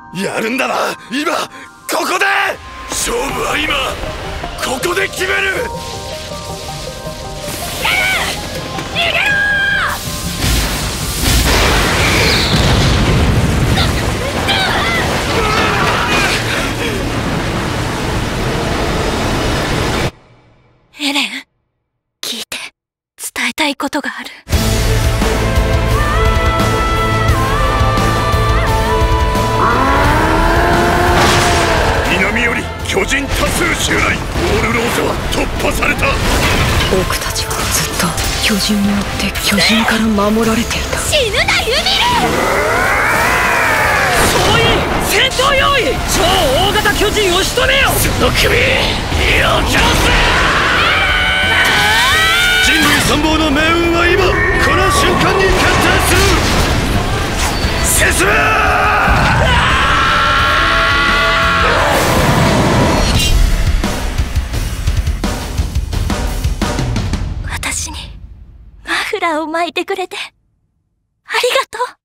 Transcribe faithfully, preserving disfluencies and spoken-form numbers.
やるんだな。今ここで勝負は今ここで決める。 逃げろエレン、聞いて伝えたいことがある。 南より巨人多数襲来。オールローゼは突破された。 僕たちはずっと巨人によって巨人から守られていた。 死ぬなユミル。 総員戦闘用意。超大型巨人を仕留めよ。 その首よきゃせ。人類参謀の命運は今この瞬間に決定する。進め。 私にマフラーを巻いてくれてありがとう。